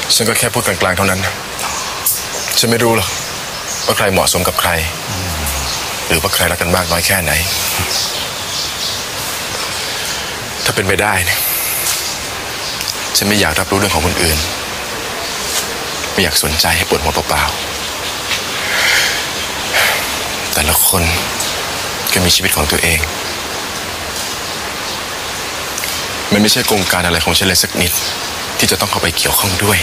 ฉันก็แค่พูดกลางๆเท่านั้นฉันไม่รู้หรอกว่าใครเหมาะสมกับใครหรือว่าใครรักกันมากน้อยแค่ไหนถ้าเป็นไปได้เนี่ยฉันไม่อยากรับรู้เรื่องของคนอื่นไม่อยากสนใจให้ปวดหัวเปล่าๆแต่ละคนก็มีชีวิตของตัวเองมันไม่ใช่โครงการอะไรของฉันเลยสักนิดที่จะต้องเข้าไปเกี่ยวข้องด้วย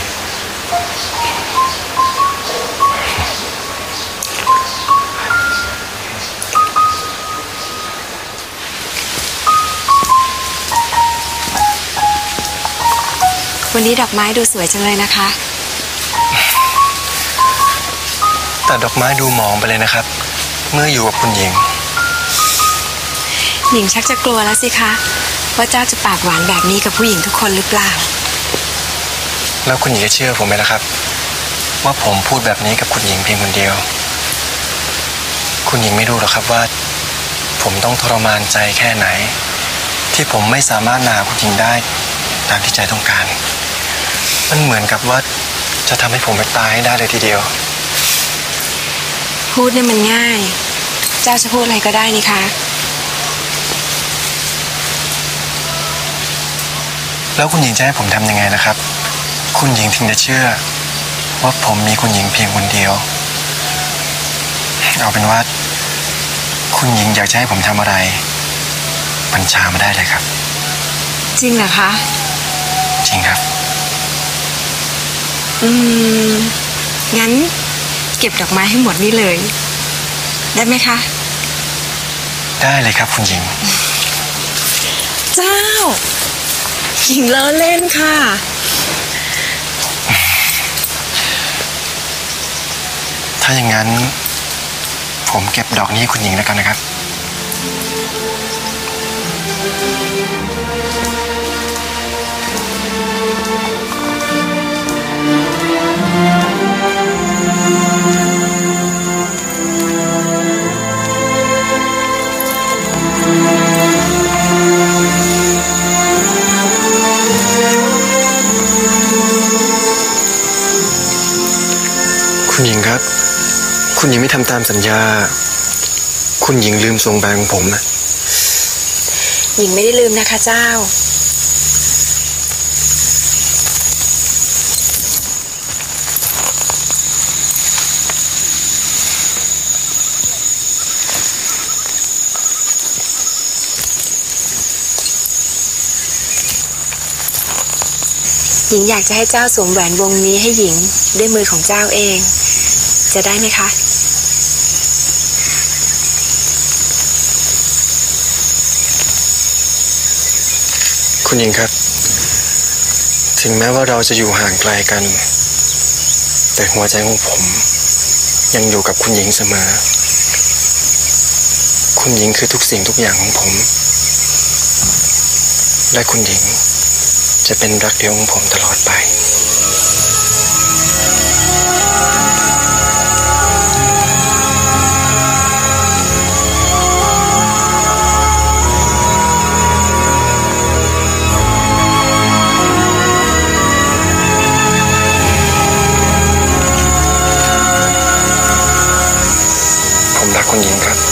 วันนี้ดอกไม้ดูสวยจังเลยนะคะแต่ดอกไม้ดูหมองไปเลยนะครับเมื่ออยู่กับคุณหญิงหญิงชักจะกลัวแล้วสิคะว่าเจ้าจะปากหวานแบบนี้กับผู้หญิงทุกคนหรือเปล่าแล้วคุณหญิงจะเชื่อผมไหมล่ะครับว่าผมพูดแบบนี้กับคุณหญิงเพียงคนเดียวคุณหญิงไม่รู้หรอกครับว่าผมต้องทรมานใจแค่ไหนที่ผมไม่สามารถหาคุณหญิงได้ตามที่ใจต้องการมันเหมือนกับว่าจะทำให้ผมไปตายให้ได้เลยทีเดียวพูดเนี่ยมันง่ายเจ้าจะพูดอะไรก็ได้นี่คะแล้วคุณหญิงจะให้ผมทำยังไงนะครับคุณหญิงถึงจะเชื่อว่าผมมีคุณหญิงเพียงคนเดียวเอาเป็นว่าคุณหญิงอยากจะให้ผมทำอะไรบัญชามาได้เลยครับจริงเหรอคะจริงครับงั้นเก็บดอกไม้ให้หมดนี่เลยได้ไหมคะได้เลยครับคุณหญิงเจ้าหญิงล้อเล่นค่ะถ้าอย่างนั้นผมเก็บดอกนี้ให้คุณหญิงแล้วกันนะครับคุณหญิงครับคุณหญิงไม่ทำตามสัญญาคุณหญิงลืมทรงแบงของผมนะหญิงไม่ได้ลืมนะคะเจ้าหญิงอยากจะให้เจ้าสวมแหวนวงนี้ให้หญิงด้วยมือของเจ้าเองจะได้ไหมคะคุณหญิงครับถึงแม้ว่าเราจะอยู่ห่างไกลกันแต่หัวใจของผมยังอยู่กับคุณหญิงเสมอคุณหญิงคือทุกสิ่งทุกอย่างของผมและคุณหญิงจะเป็นรักเดียวของผมตลอดไปผมรักคุณหญิงครับ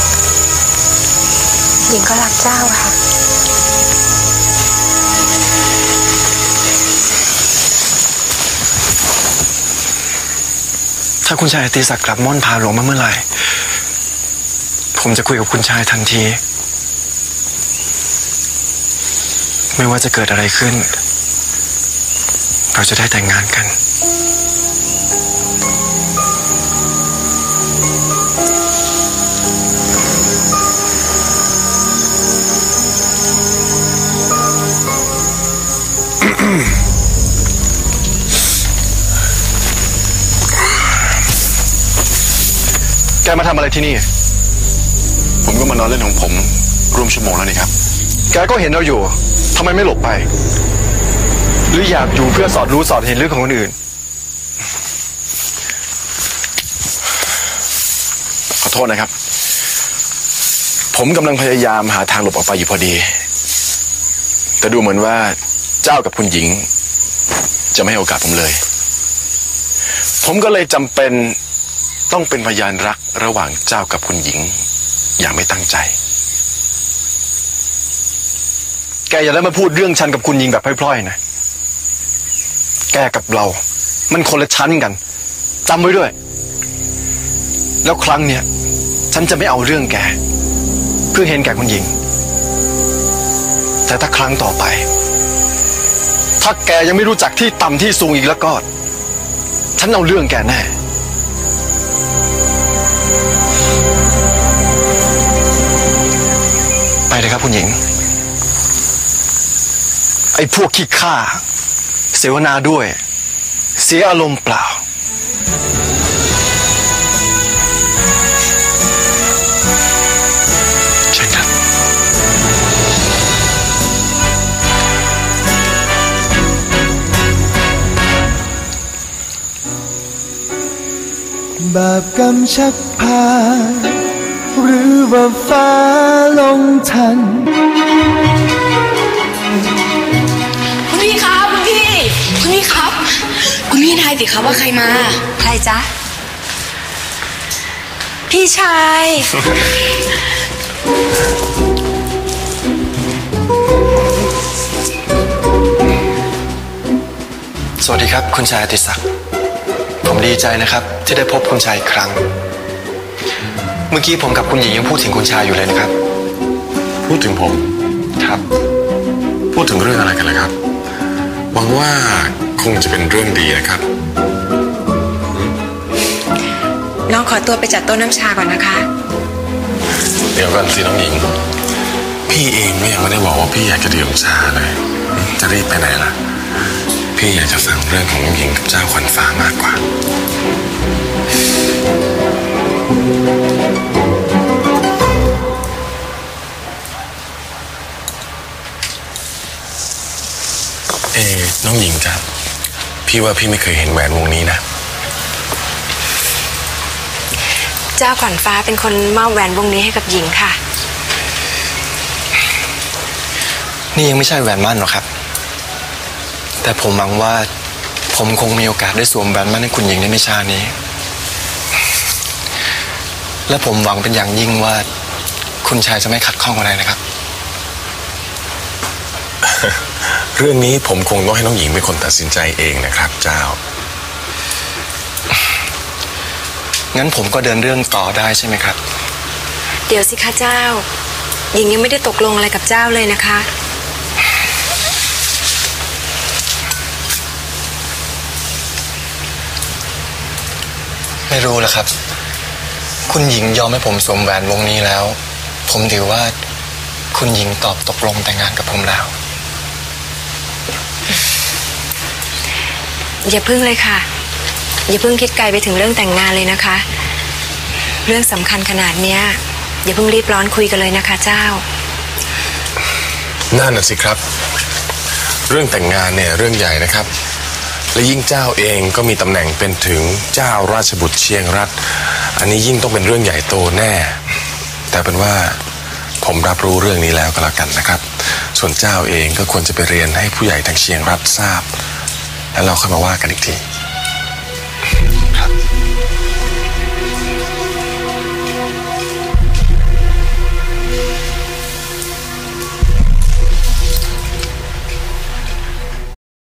หญิงก็รักเจ้าค่ะถ้าคุณชายอติศักดิ์กลับม่อนพาหลวงมาเมื่อไหร่ผมจะคุยกับคุณชายทันทีไม่ว่าจะเกิดอะไรขึ้นเราจะได้แต่งงานกันแกมาทำอะไรที่นี่ผมก็มานอนเล่นของผมร่วมชั่วโมงแล้วนี่ครับแกก็เห็นเราอยู่ทำไมไม่หลบไปหรืออยากอยู่เพื่อสอดรู้สอดเห็นเรื่องของคนอื่นขอโทษนะครับ ผมกำลังพยายามหาทางหลบออกไปอยู่พอดีแต่ดูเหมือนว่าเจ้ากับคุณหญิงจะไม่ให้โอกาสผมเลย ผมก็เลยจำเป็นต้องเป็นพยานรักระหว่างเจ้ากับคุณหญิงอย่างไม่ตั้งใจแกอย่าได้มาพูดเรื่องฉันกับคุณหญิงแบบพล่อยๆนะแกกับเรามันคนละชั้นกันจำไว้ด้วยแล้วครั้งเนี้ยฉันจะไม่เอาเรื่องแกเพื่อเห็นแก่คุณหญิงแต่ถ้าครั้งต่อไปถ้าแกยังไม่รู้จักที่ต่ำที่สูงอีกแล้วก็ฉันเอาเรื่องแกแน่ไปเลยครับคุณหญิงไอ้พวกขี้ข้าเสวนาด้วยเสียอารมณ์เปล่าใช่ครับบาปกรรมชักพาหรือว่าฟ้าลงทันคุณพี่ครับคุณพี่ครับคุณพี่ทายสิครับว่าใครมาใครจ๊ะพี่ชายสวัสดีครับคุณชายอติศักดิ์ผมดีใจนะครับที่ได้พบคุณชายอีกครั้งเมื่อกี้ผมกับคุณหญิงยังพูดถึงคุณชายอยู่เลยนะครับพูดถึงผมครับพูดถึงเรื่องอะไรกันล่ะครับหวังว่าคงจะเป็นเรื่องดีนะครับน้องขอตัวไปจัดโต๊ะน้ำชาก่อนนะคะเดี๋ยวกันสิน้องหญิงพี่เองเนี่ยไม่ได้บอกว่าพี่อยากจะดื่มชาเลยจะรีบไปไหนล่ะพี่อยากจะฟังเรื่องของน้องหญิงกับเจ้าขวัญฟ้ามากกว่าน้องหญิงครับพี่ว่าพี่ไม่เคยเห็นแหวนวงนี้นะเจ้าขวัญฟ้าเป็นคนมอบแหวนวงนี้ให้กับหญิงค่ะนี่ยังไม่ใช่แหวนมั่นหรอกครับแต่ผมหวังว่าผมคงมีโอกาสได้สวมแหวนมั่นให้คุณหญิงในไม่ช้านี้และผมหวังเป็นอย่างยิ่งว่าคุณชายจะไม่ขัดข้องอะไรนะครับเรื่องนี้ผมคงต้องให้น้องหญิงเป็นคนตัดสินใจเองนะครับเจ้างั้นผมก็เดินเรื่องต่อได้ใช่ไหมครับเดี๋ยวสิคะเจ้าหญิงยังไม่ได้ตกลงอะไรกับเจ้าเลยนะคะไม่รู้แหละครับคุณหญิงยอมให้ผมสวมแหวนวงนี้แล้วผมถือว่าคุณหญิงตอบตกลงแต่งงานกับผมแล้วอย่าพึ่งเลยค่ะอย่าพึ่งคิดไกลไปถึงเรื่องแต่งงานเลยนะคะเรื่องสำคัญขนาดเนี้ยอย่าพึ่งรีบร้อนคุยกันเลยนะคะเจ้านั่นน่ะสิครับเรื่องแต่งงานเนี่ยเรื่องใหญ่นะครับและยิ่งเจ้าเองก็มีตำแหน่งเป็นถึงเจ้าราชบุตรเชียงรัฐอันนี้ยิ่งต้องเป็นเรื่องใหญ่โตแน่แต่เป็นว่าผมรับรู้เรื่องนี้แล้วก็แล้วกันนะครับส่วนเจ้าเองก็ควรจะไปเรียนให้ผู้ใหญ่ทางเชียงรัฐทราบแล้วเราค่อยมาว่ากันอีกทีครับ